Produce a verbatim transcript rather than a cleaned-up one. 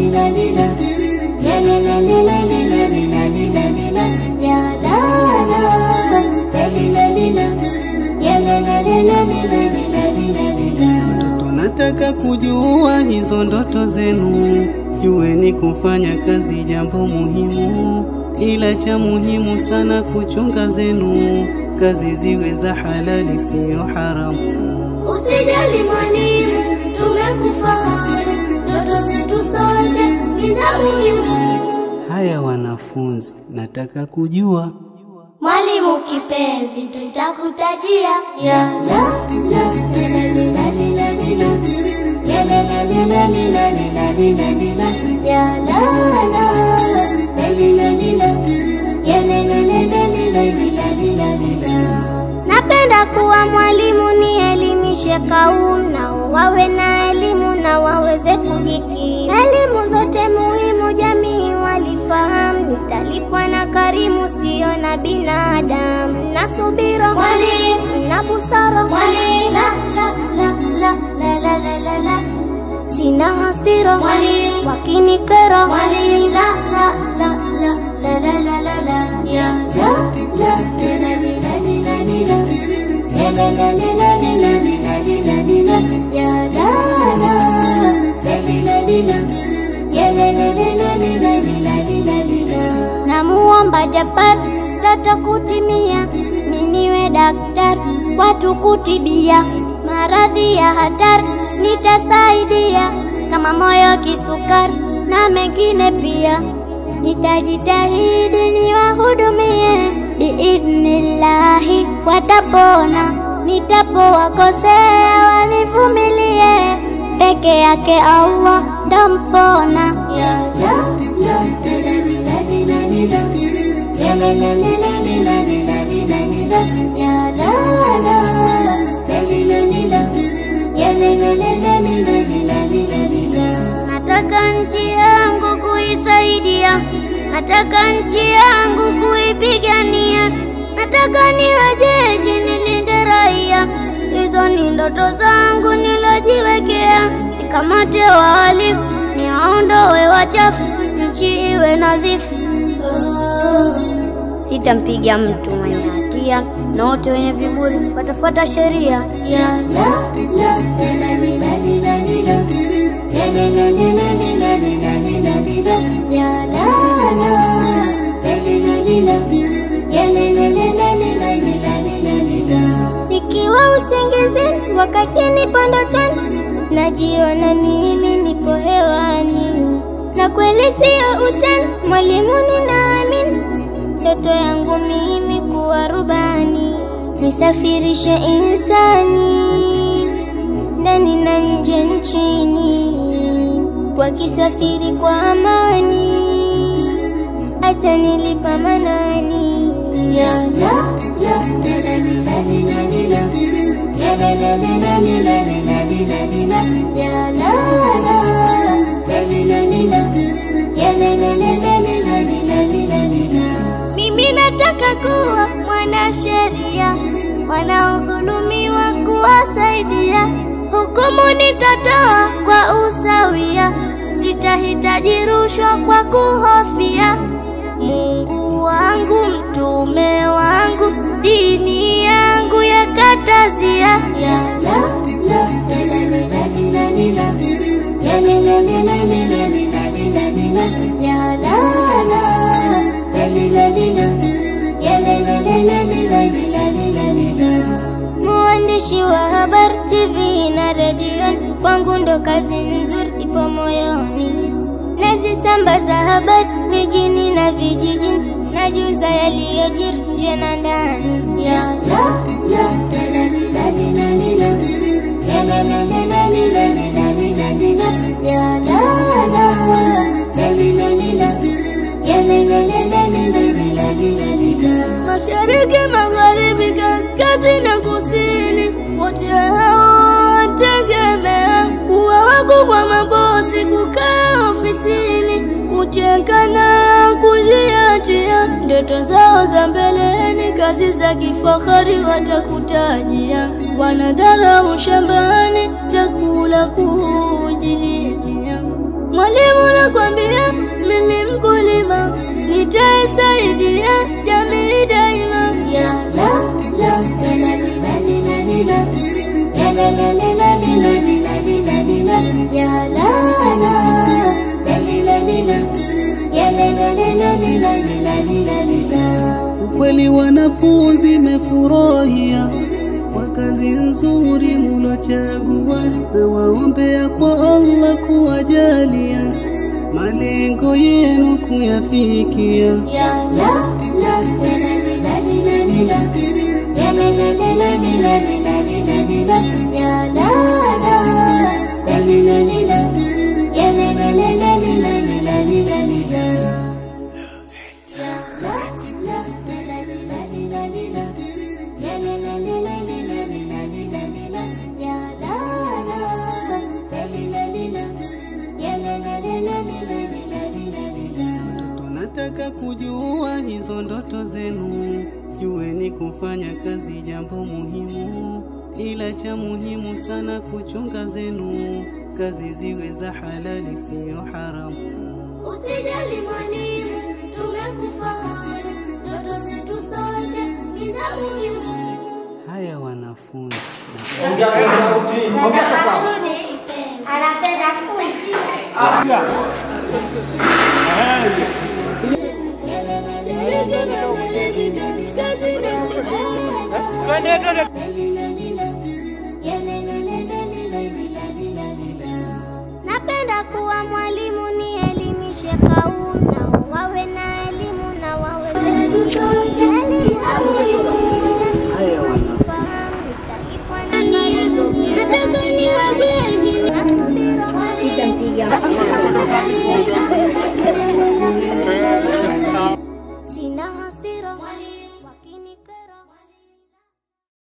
Nataka kujua hizo ndoto zenu, jueni kufanya kazi jambo muhimu, ila cha muhimu sana kuchunga zenu, kazi ziwe za halali sio haramu. Usijali mwalimu, tumekufahamu, ndoto zetu sote ni za muhimu. Haya wanafunzi, nataka kujua. Mwalimu kipenzi, tutakutajia ya la la la la la la la ya la la la la la la la ya la la la la ya la la la la. Napenda kuwa mwalimu, nielimishe kaumu, na wawe na elimu na waweze kujikimu. Elimu zote muhimu jamii walifahamu, nitalipwa na karimu sio na binadamu. Na subira mwalimu, na busara mwalimu, la la la la la la la la. Sina hasira mwalimu, wakinikera mwalimu, la la la la la la la la ya la la la la la la ya la la la la la la ya la la ya la la la. Namuomba Jabbar ndoto kutimia, mimi niwe daktari watu kutibia, maradhi ya hatari nitasaidia, kama moyo kisukari na mengine pia. Nitajitahidi niwahudumie, biidhnillahi watapona, nitapowakosea wanivumilie, peke yake Allah ndo mpona. Ya la la ya la la la ya la la nataka nchi yangu kuisaidia, nataka nchi yangu kuipigania, nataka niwe jeshi nilinde raia. Hizo ni ndoto zangu nilojiwekea, nikamate wahalifu niwaondoe wachafu, nchi iwe nadhifu. Sitampiga mtu mwenye hatia, na wote wenye viburi watafuata sheria. Ya la la la la la la ya la la la la la la ya la la ya la la. Nikiwa usingizini wakati nipo ndotoni, najiona mimi nipo hewani, na kweli sio utani, mwalimu ninaamini, ndoto yangu mimi kuwa rubani, nisafirishe insani ndani na nje nchini, wakisafiri kwa amani, acha nilipa manani. Ya la la la la la la ya la la la la la la ya la la ya la la la. Mimi nataka kuwa mwanasheria, wanaodhulumiwa kuwasaidia, hukumu nitatoa kwa usawia, sitahitaji rushwa kwa kuhofia. Mungu wangu, mtume wangu, dini yangu yakatazia. Ya la la la la la la ya la la la la la ya la la ya la la. Mwandishi wa habari T V na radio, kwangu ndo kazi nzuri ipo moyoni, nazisambaza habari mijini na vijijini, najuza yaliyojiri nje na ndani. Ya la la la la la ya la la la la la ya la la ya la la. Mashariki, magharibi, kaskazini na kusini, wote hao tegemea kuwa wakubwa mabosi, kukaa ofisini, kujenga na kujiachia ndoto zao za mbeleni, kazi za kifahari watakutajia, wanadharau shambani vyakula kujilimia. Mwalimu nakwambia mimi mkulima, nitaisaidia jamii daima. Ya la la la la la la la, ya la la la la la la la, ya la la la la la, ya la la la la la. Ukweli wanafunzi mefurahia kwa kazi nzuri mulochagua, na waombea kwa Allah kuwajalia malengo yenu kuyafikia. Ya la la la la la la, ya la la la la la la, ya la la la la la, ya la la la la la la. Nataka kujua hizo ndoto zenu, jueni kufanya kazi jambo muhimu, ila cha muhimu sana kuchunga zenu, kazi ziwe za halali sio haramu. Usijali mwalimu, tumekufahamu, ndoto zetu sote ni za muhimu. Haya wanafunzi, ongea kwa sauti, ongea sasa. Anapenda kuja. Afya. Napenda kuwa mwalimu, nielimishe kaumu, na wawe na elimu na wawe zetu sote. Elimu haya wanafunzi, sina hasira wakini